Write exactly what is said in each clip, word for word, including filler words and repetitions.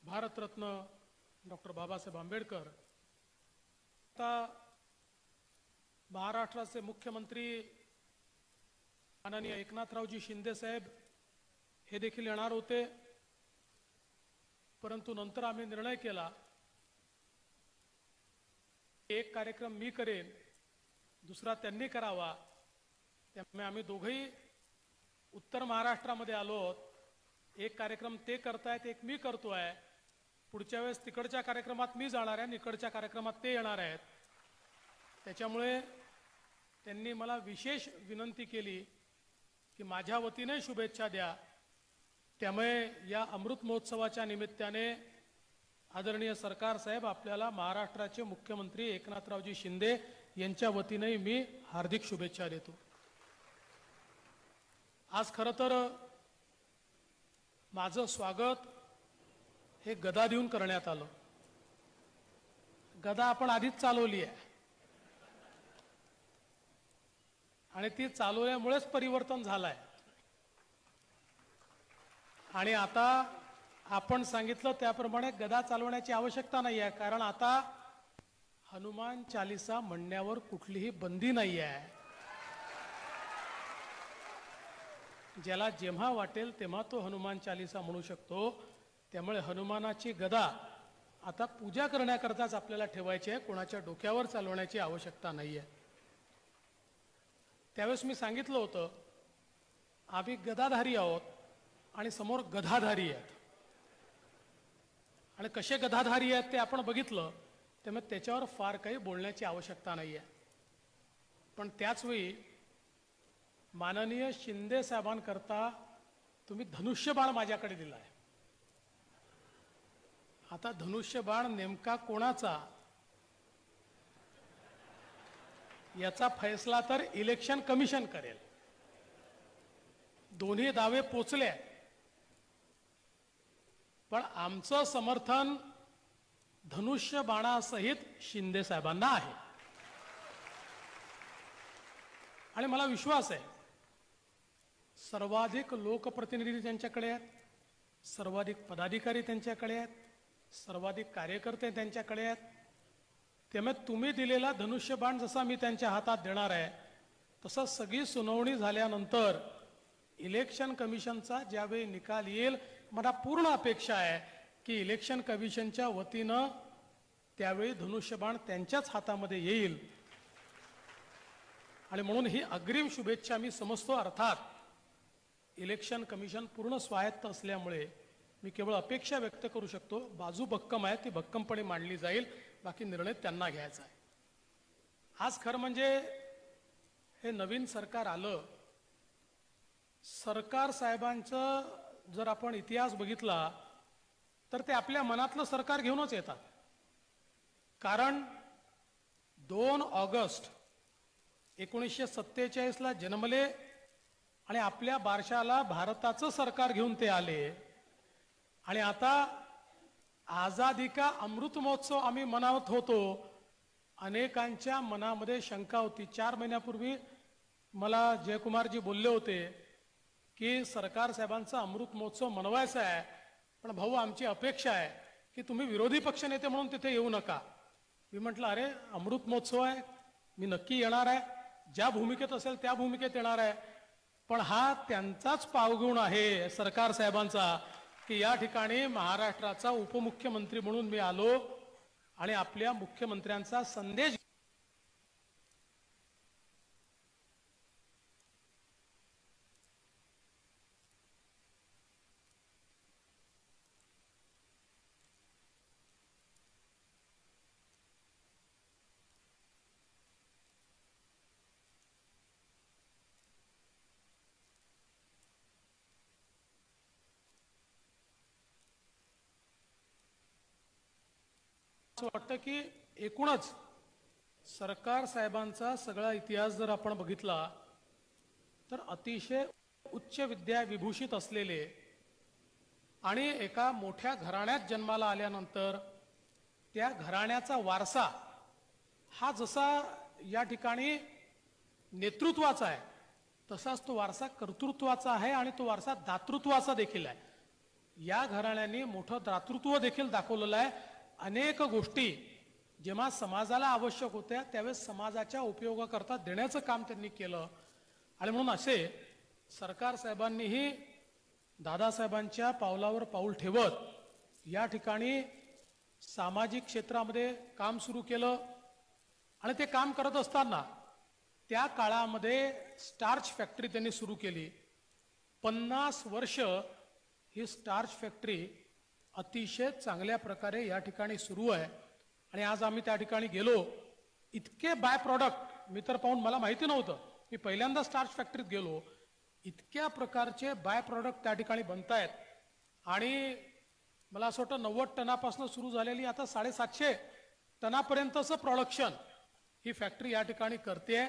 Bharat Ratna doctor Babasaheb Ambedkar आता महाराष्ट्राचे मुख्यमंत्री माननीय एकनाथरावजी शिंदे साहेब हे देखील येणार होते, परंतु नंतर आम्ही निर्णय केला एक कार्यक्रम मी करेन, दुसरा त्यांनी करावा। त्यामुळे आम्ही दोघेही उत्तर महाराष्ट्रामध्ये आलो। एक कार्यक्रम ते करतायत, एक मी करतोय। पुढच्या वेळेस तिकडच्या कार्यक्रमात मी जाणार आहे, इकडच्या कार्यक्रमात ते येणार आहेत। त्याच्यामुळे त्यांनी मला विशेष विनंती केली की माझ्या वतीने शुभेच्छा द्या। त्यामुळे या अमृत महोत्सवाच्या निमित्ताने आदरणीय सरकार साहेब आपल्याला महाराष्ट्राचे मुख्यमंत्री एकनाथरावजी शिंदे यांच्या वतीने मी हार्दिक शुभेच्छा देतो। आज खरं तर माझं स्वागत हे गदा देऊन करण्यात आलं। गदा आपण आधीच चालवली आहे आणि ती चालवल्यामुळेच परिवर्तन झालंय। आणि आता आपण सांगितलं त्याप्रमाणे गदा चालवण्याची आवश्यकता नाही आहे, कारण आता हनुमान चालीसा म्हणण्यावर कुठलीही बंदी नाही आहे। ज्याला जेव्हा वाटेल तेव्हा तो हनुमान चालीसा म्हणू शकतो। त्यामुळे हनुमानाची गदा आता पूजा करण्याकरताच आपल्याला ठेवायची आहे, कोणाच्या डोक्यावर चालवण्याची आवश्यकता नाही आहे। त्यावेळेस मी सांगितलं होतं आम्ही गदाधारी आहोत आणि समोर गधाधारी आहेत, आणि कसे गधाधारी आहेत ते आपण बघितलं। त्यामुळे त्याच्यावर फार काही बोलण्याची आवश्यकता नाही आहे। पण त्याचवेळी माननीय शिंदे साहेबांकरता तुम्ही धनुष्यबाण माझ्याकडे दिला आहे। आता धनुष्यबाण नेमका कोणाचा याचा फैसला तर इलेक्शन कमिशन करेल। दोन्ही दावे पोचले, पण आमचं समर्थन धनुष्यबाणासहित शिंदे साहेबांना आहे। आणि मला विश्वास आहे सर्वाधिक लोकप्रतिनिधी त्यांच्याकडे आहेत, सर्वाधिक पदाधिकारी त्यांच्याकडे आहेत, सर्वाधिक कार्यकर्ते त्यांच्याकडे आहेत। त्यामुळे तुम्ही दिलेला धनुष्यबाण जसा मी त्यांच्या हातात देणार आहे, तसं सगळी सुनावणी झाल्यानंतर इलेक्शन कमिशनचा ज्यावेळी निकाल येईल, मला पूर्ण अपेक्षा आहे की इलेक्शन कमिशनच्या वतीनं त्यावेळी धनुष्यबाण त्यांच्याच हातामध्ये येईल। आणि म्हणून ही अग्रिम शुभेच्छा मी समजतो। अर्थात इलेक्शन कमिशन पूर्ण स्वायत्त असल्यामुळे मी केवळ अपेक्षा व्यक्त करू शकतो। बाजू भक्कम आहे, ती भक्कमपणे मांडली जाईल, बाकी निर्णय त्यांना घ्यायचा आहे। आज खरं म्हणजे हे नवीन सरकार आलं, सरकार साहेबांचं जर आपण इतिहास बघितला तर ते आपल्या मनातलं सरकार घेऊनच येतात। कारण दोन ऑगस्ट एकोणीसशे सत्तेचाळीसला जन्मले आणि आपल्या बारशाला भारताचं सरकार घेऊन ते आले। आणि आता आझादी का अमृत महोत्सव आम्ही मनावत होतो। अनेकांच्या मनामध्ये शंका होती। चार महिन्यापूर्वी मला जयकुमारजी बोलले होते की सरकार साहेबांचा अमृत महोत्सव मनवायचा आहे, पण भाऊ आमची अपेक्षा आहे की तुम्ही विरोधी पक्षनेते म्हणून तिथे येऊ नका। मी म्हटलं अरे अमृत महोत्सव आहे, मी नक्की येणार आहे, ज्या भूमिकेत असेल त्या भूमिकेत येणार आहे। पण हा त्यांचाच पावगुण आहे सरकार साहेबांचा की या ठिकाणी महाराष्ट्राचा उपमुख्यमंत्री म्हणून मी आलो आणि आपल्या मुख्यमंत्र्यांचा संदेश वाटतं की एकूणच सरकार साहेबांचा सगळा इतिहास जर आपण बघितला तर अतिशय उच्च विद्या विभूषित असलेले आणि एका मोठ्या घराण्यात जन्माला आल्यानंतर त्या घराण्याचा वारसा हा जसा या ठिकाणी नेतृत्वाचा आहे, तसाच तो वारसा कर्तृत्वाचा आहे आणि तो वारसा दातृत्वाचा देखील आहे। या घराण्यांनी मोठं दातृत्व देखील दाखवलेलं आहे. अनेक गोष्टी जेव्हा समाजाला आवश्यक होत्या त्यावेळेस समाजाच्या उपयोगाकरता देण्याचं काम त्यांनी केलं. आणि म्हणून असे सरकार साहेबांनीही दादासाहेबांच्या पावलावर पाऊल ठेवत या ठिकाणी सामाजिक क्षेत्रामध्ये काम सुरू केलं. आणि ते काम करत असताना त्या काळामध्ये स्टार्च फॅक्टरी त्यांनी सुरू केली. पन्नास वर्ष ही स्टार्च फॅक्टरी अतिशय चांगल्या प्रकारे या ठिकाणी सुरू आहे. आणि आज आम्ही त्या ठिकाणी गेलो, इतके बाय प्रॉडक्ट मी तर पाहून मला माहिती नव्हतं, मी पहिल्यांदा स्टार्च फॅक्टरीत गेलो, इतक्या प्रकारचे बाय प्रॉडक्ट त्या ठिकाणी बनतायत. आणि मला असं वाटतं नव्वद टनापासून सुरू झालेली आता साडेसातशे टनापर्यंतचं प्रोडक्शन ही फॅक्टरी या ठिकाणी करते.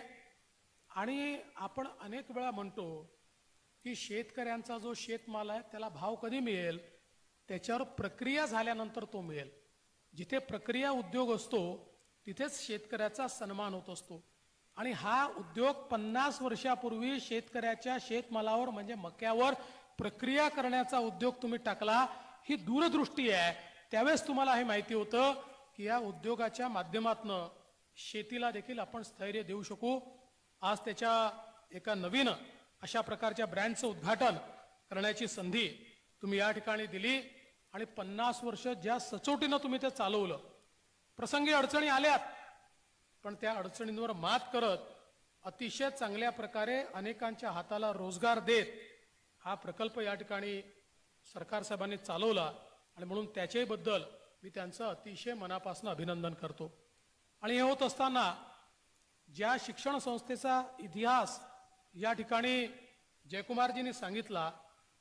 आणि आपण अनेक वेळा म्हणतो की शेतकऱ्यांचा जो शेतमाल आहे त्याला भाव कधी मिळेल, त्याच्यावर प्रक्रिया झाल्यानंतर तो मिळेल. जिथे प्रक्रिया उद्योग असतो तिथेच शेतकऱ्याचा सन्मान होत असतो. आणि हा उद्योग पन्नास वर्षापूर्वी शेतकऱ्याच्या शेतमालावर म्हणजे मक्यावर प्रक्रिया करण्याचा उद्योग तुम्ही टाकला, ही दूरदृष्टी आहे. त्यावेळेस तुम्हाला हे माहिती होतं की या उद्योगाच्या माध्यमातून शेतीला देखील आपण स्थैर्य देऊ शकू. आज त्याच्या एका नवीन अशा प्रकारच्या ब्रँडचं उद्घाटन करण्याची संधी तुम्ही या ठिकाणी दिली. आणि पन्नास वर्ष ज्या सचोटीनं तुम्ही ते चालवलं, प्रसंगी अडचणी आल्यात पण त्या अडचणींवर मात करत अतिशय चांगल्या प्रकारे अनेकांच्या हाताला रोजगार देत हा प्रकल्प या ठिकाणी सरकार साहेबांनी चालवला. आणि म्हणून त्याच्याबद्दल मी त्यांचं अतिशय मनापासून अभिनंदन करतो. आणि हे होत असताना ज्या शिक्षण संस्थेचा इतिहास या ठिकाणी जयकुमारजींनी सांगितला,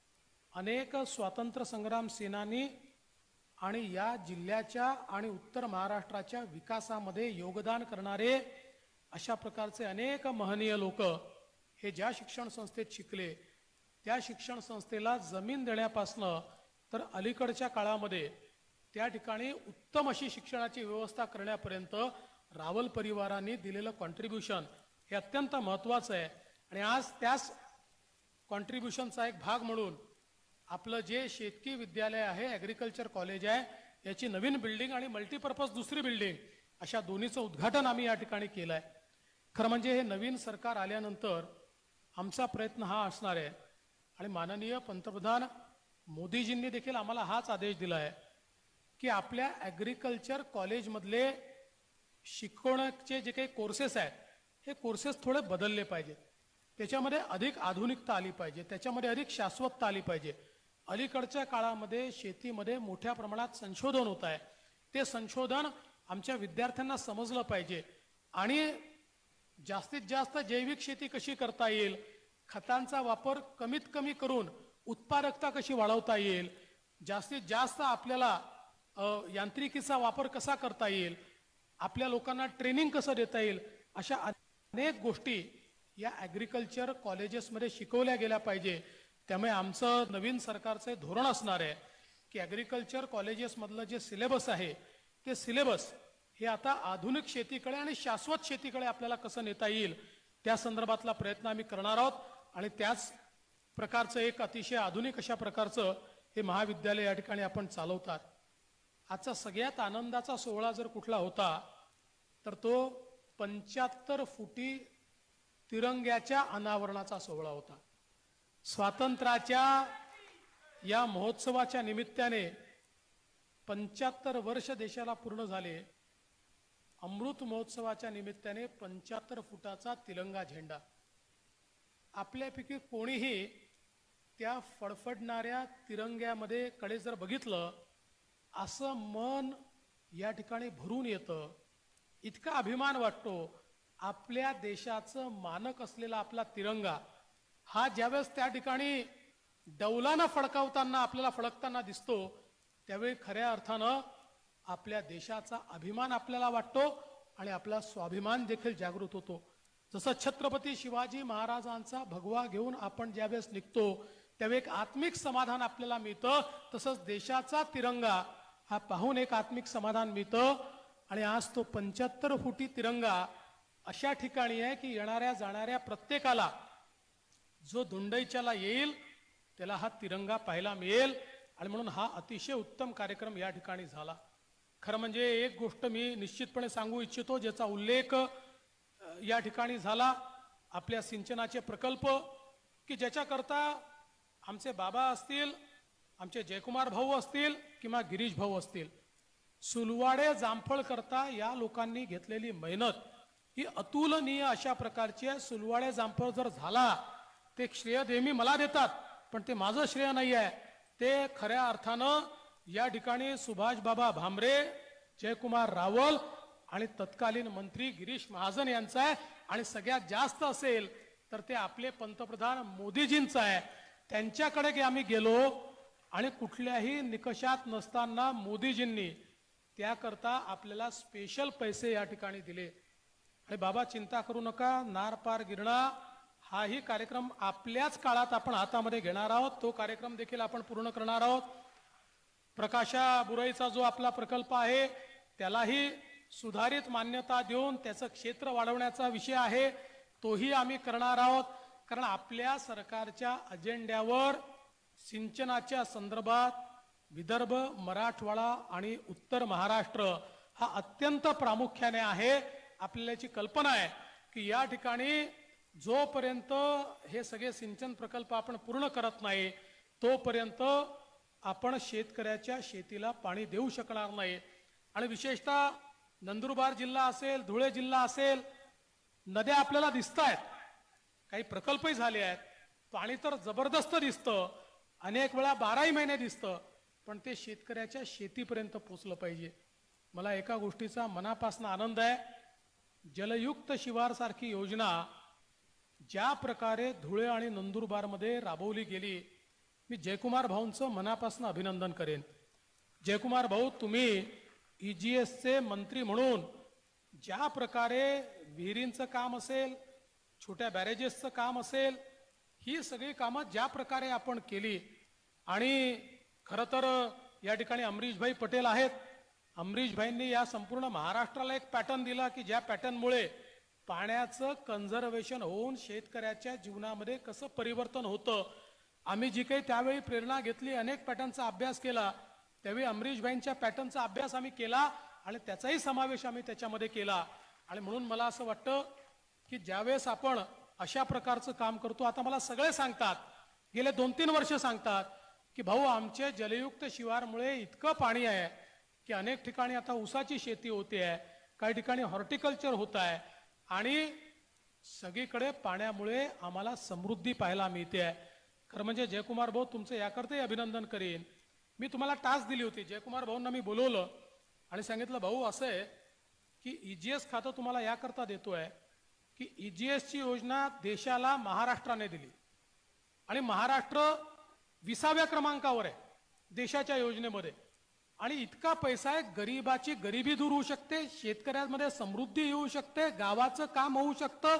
अनेक स्वातंत्र्य संग्राम सेनानी आणि या जिल्ह्याच्या आणि उत्तर महाराष्ट्राच्या विकासामध्ये योगदान करणारे अशा प्रकारचे अनेक महनीय लोक हे ज्या शिक्षण संस्थेत शिकले, त्या शिक्षण संस्थेला जमीन देण्यापासनं तर अलीकडच्या काळामध्ये त्या ठिकाणी उत्तम अशी शिक्षणाची व्यवस्था करण्यापर्यंत रावल परिवारांनी दिलेलं कॉन्ट्रीब्युशन हे अत्यंत महत्त्वाचं आहे. आणि आज त्याच कॉन्ट्रीब्युशनचा एक भाग म्हणून आपलं जे शेतकी विद्यालय आहे, ॲग्रिकल्चर कॉलेज आहे, याची नवीन बिल्डिंग आणि मल्टीपर्पज दुसरी बिल्डिंग अशा दोन्हीचं उद्घाटन आम्ही या ठिकाणी केलं आहे. खरं म्हणजे हे नवीन सरकार आल्यानंतर आमचा प्रयत्न हा असणार आहे. आणि माननीय पंतप्रधान मोदीजींनी देखील आम्हाला हाच आदेश दिला आहे की आपल्या ॲग्रिकल्चर कॉलेजमधले शिकवण्याचे जे काही कोर्सेस आहेत हे कोर्सेस थोडे बदलले पाहिजेत. त्याच्यामध्ये अधिक आधुनिकता आली पाहिजे, त्याच्यामध्ये अधिक शाश्वतता आली पाहिजे. अलीकडच्या काळामध्ये शेतीमध्ये मोठ्या प्रमाणात संशोधन होत आहे, ते संशोधन आमच्या विद्यार्थ्यांना समजलं पाहिजे. आणि जास्तीत जास्त जैविक शेती कशी करता येईल, खतांचा वापर कमीत कमी करून उत्पादकता कशी वाढवता येईल, जास्तीत जास्त आपल्याला यांत्रिकीचा वापर कसा करता येईल, आपल्या लोकांना ट्रेनिंग कसं देता येईल, अशा अनेक गोष्टी या ॲग्रिकल्चर कॉलेजेसमध्ये शिकवल्या गेल्या पाहिजे. त्यामुळे आमचं नवीन सरकारचं धोरण असणार आहे की ॲग्रिकल्चर कॉलेजेसमधलं जे सिलेबस आहे ते सिलेबस हे आता आधुनिक शेतीकडे आणि शाश्वत शेतीकडे आपल्याला कसं नेता येईल त्या संदर्भातला प्रयत्न आम्ही करणार आहोत. आणि त्याच प्रकारचं एक अतिशय आधुनिक अशा प्रकारचं हे महाविद्यालय या ठिकाणी आपण चालवतात. आजचा सगळ्यात आनंदाचा सोहळा जर कुठला होता तर तो पंच्याहत्तर फुटी तिरंग्याच्या अनावरणाचा सोहळा होता. स्वातंत्र्याच्या या महोत्सवाच्या निमित्ताने पंच्याहत्तर वर्ष देशाला पूर्ण झाले. अमृत महोत्सवाच्या निमित्ताने पंच्याहत्तर फुटाचा तिरंगा झेंडा. आपल्यापैकी कोणीही त्या फडफडणाऱ्या तिरंग्यामध्ये कडे जर बघितलं असं मन या ठिकाणी भरून येतं, इतका अभिमान वाटतो. आपल्या देशाचं मानक असलेला आपला तिरंगा हा ज्यावेळेस त्या ठिकाणी डौलानं फडकावताना आपल्याला फडकताना दिसतो त्यावेळी खऱ्या अर्थानं आपल्या देशाचा अभिमान आपल्याला वाटतो आणि आपला स्वाभिमान देखील जागृत होतो. जसं छत्रपती शिवाजी महाराजांचा भगवा घेऊन आपण ज्यावेळेस निघतो त्यावेळी एक आत्मिक समाधान आपल्याला मिळतं, तसंच देशाचा तिरंगा हा पाहून एक आत्मिक समाधान मिळतं. आणि आज तो पंच्याहत्तर फुटी तिरंगा अशा ठिकाणी आहे की येणाऱ्या जाणाऱ्या प्रत्येकाला जो धुंडईच्याला येईल त्याला हा तिरंगा पाहायला मिळेल. आणि म्हणून हा अतिशय उत्तम कार्यक्रम या ठिकाणी झाला. खरं म्हणजे एक गोष्ट मी निश्चितपणे सांगू इच्छितो, ज्याचा उल्लेख या ठिकाणी झाला, आपल्या सिंचनाचे प्रकल्प, की ज्याच्याकरता आमचे बाबा असतील, आमचे जयकुमार भाऊ असतील किंवा गिरीश भाऊ असतील, सुलवाडे जामफळ करता या लोकांनी घेतलेली मेहनत ही अतुलनीय अशा प्रकारची आहे. सुलवाडे जामफळ जर झाला ते श्रेय नेहमी मला देतात, पण ते माझं श्रेय नाही आहे. ते खऱ्या अर्थानं या ठिकाणी सुभाष बाबा भामरे, जयकुमार रावल आणि तत्कालीन मंत्री गिरीश महाजन यांचा आहे. आणि सगळ्यात जास्त असेल तर ते आपले पंतप्रधान मोदीजींचं आहे. त्यांच्याकडे की आम्ही गेलो आणि कुठल्याही निकषात नसताना मोदीजींनी त्याकरता आपल्याला स्पेशल पैसे या ठिकाणी दिले. आणि बाबा चिंता करू नका, नार पार गिरणा हाही कार्यक्रम आपल्याच काळात आपण हातामध्ये घेणार आहोत. तो कार्यक्रम देखील आपण पूर्ण करणार आहोत. प्रकाशा बुराईचा जो आपला प्रकल्प आहे त्यालाही सुधारित मान्यता देऊन त्याचं क्षेत्र वाढवण्याचा विषय आहे, तोही आम्ही करणार आहोत. कारण आपल्या सरकारच्या अजेंड्यावर सिंचनाच्या संदर्भात विदर्भ, मराठवाडा आणि उत्तर महाराष्ट्र हा अत्यंत प्रामुख्याने आहे. आपल्याला याची कल्पना आहे की या ठिकाणी जोपर्यंत हे सगळे सिंचन प्रकल्प आपण पूर्ण करत नाही तोपर्यंत आपण शेतकऱ्याच्या शेतीला पाणी देऊ शकणार नाही. आणि विशेषतः नंदुरबार जिल्हा असेल, धुळे जिल्हा असेल, नद्या आपल्याला दिसत आहेत, काही प्रकल्पही झाले आहेत, पाणी तर जबरदस्त दिसतं, अनेक वेळा बाराही महिने दिसतं, पण ते शेतकऱ्याच्या शेतीपर्यंत पोचलं पाहिजे. मला एका गोष्टीचा मनापासून आनंद आहे, जलयुक्त शिवार सारखी योजना ज्या प्रकारे धुळे आणि नंदुरबारमध्ये राबवली गेली, मी जयकुमार भाऊंचं मनापासून अभिनंदन करेन. जयकुमार भाऊ, तुम्ही ईजीएसचे मंत्री म्हणून ज्या प्रकारे विहिरींचं काम असेल, छोट्या बॅरेजेसचं काम असेल, ही सगळी कामं ज्या प्रकारे आपण केली, आणि खरं तर या ठिकाणी अमरीशभाई पटेल आहेत, अमरीशभाईंनी या संपूर्ण महाराष्ट्राला एक पॅटर्न दिला की ज्या पॅटर्नमुळे पाण्याचं कन्झर्वेशन होऊन शेतकऱ्याच्या जीवनामध्ये कसं परिवर्तन होतं. आम्ही जी काही त्यावेळी प्रेरणा घेतली, अनेक पॅटर्नचा अभ्यास केला, त्यावेळी अमरीशभाईंच्या पॅटर्नचा अभ्यास आम्ही केला आणि त्याचाही समावेश आम्ही त्याच्यामध्ये केला. आणि म्हणून मला असं वाटतं की ज्यावेळेस आपण अशा प्रकारचं काम करतो, आता मला सगळे सांगतात, गेले दोन तीन वर्ष सांगतात की भाऊ आमचे जलयुक्त शिवारमुळे इतकं पाणी आहे की अनेक ठिकाणी आता ऊसाची शेती होते आहे, काही ठिकाणी हॉर्टिकल्चर होत आहे, आणि सगळीकडे पाण्यामुळे आम्हाला समृद्धी पाहायला मिळते आहे. खरं म्हणजे जयकुमार भाऊ, तुमचं याकरताही अभिनंदन करेन. मी तुम्हाला टास्क दिली होती, जयकुमार भाऊंना मी बोलवलं आणि सांगितलं, भाऊ असं आहे की ईजीएस खातं तुम्हाला याकरता देतोय की ईजीएसची योजना देशाला महाराष्ट्राने दिली आणि महाराष्ट्र विसाव्या क्रमांकावर आहे देशाच्या योजनेमध्ये, आणि इतका पैसा आहे, गरिबाची गरिबी दूर होऊ शकते, शेतकऱ्यांमध्ये समृद्धी येऊ शकते, गावाचं काम होऊ शकतं.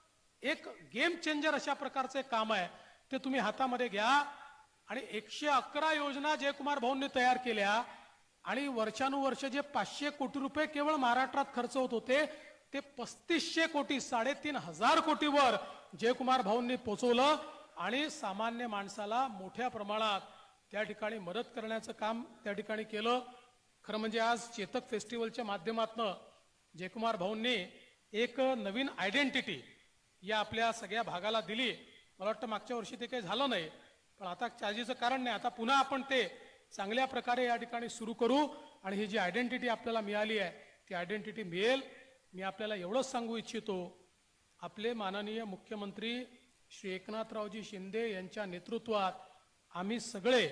एक गेम चेंजर अशा प्रकारचे काम आहे, ते तुम्ही हातामध्ये घ्या. आणि एकशे अकरा योजना जयकुमार भाऊंनी तयार केल्या आणि वर्षानुवर्ष जे पाचशे कोटी रुपये केवळ महाराष्ट्रात खर्च होत होते ते पस्तीसशे कोटी, साडेतीन हजार कोटीवर जयकुमार भाऊंनी पोचवलं आणि सामान्य माणसाला मोठ्या प्रमाणात त्या ठिकाणी मदत करण्याचं काम त्या ठिकाणी केलं. खरं म्हणजे आज चेतक फेस्टिवलच्या माध्यमातून जयकुमार भाऊंनी एक नवीन आयडेंटिटी या आपल्या सगळ्या भागाला दिली. मला वाटतं मागच्या वर्षी ते काही झालं नाही, पण आता काळजीचं कारण नाही, आता पुन्हा आपण ते चांगल्या प्रकारे या ठिकाणी सुरू करू आणि ही जी आयडेंटिटी आपल्याला मिळाली आहे ती आयडेंटिटी मिळेल. मी आपल्याला एवढंच सांगू इच्छितो, आपले माननीय मुख्यमंत्री श्री एकनाथरावजी शिंदे यांच्या नेतृत्वात आम्ही सगळे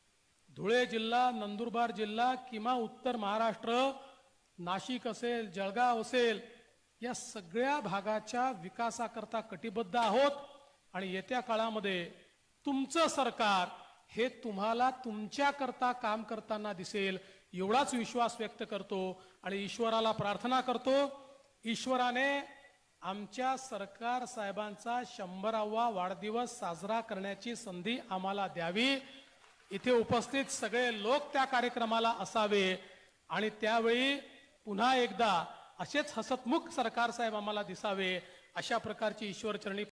धुळे जिल्हा, नंदुरबार जिल्हा किंवा उत्तर महाराष्ट्र, नाशिक असेल, जळगाव असेल, या सगळ्या भागाच्या विकासाकरता कटिबद्ध आहोत. आणि येत्या काळामध्ये तुमचं सरकार हे तुम्हाला तुमच्याकरता काम करताना दिसेल एवढाच विश्वास व्यक्त करतो आणि ईश्वराला प्रार्थना करतो, ईश्वराने आमच्या सरकार साहेबांचा शंभरावा वाढदिवस साजरा करण्याची संधी आम्हाला द्यावी. इथे उपस्थित सगळे लोक त्या कार्यक्रमाला असावे आणि त्यावेळी पुन्हा एकदा असेच हसतमुख सरकार साहेब आम्हाला दिसावे, अशा प्रकारची ईश्वरचरणी